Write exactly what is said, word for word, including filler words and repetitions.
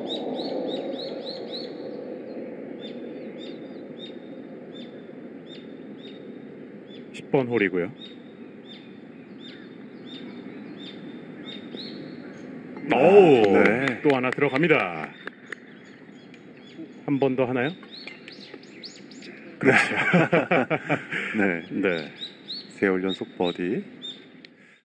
십 번 홀이고요. 오, 네. 또 하나 들어갑니다. 한 번 더 하나요? 그렇죠. 네. 네. 세 홀 연속 버디.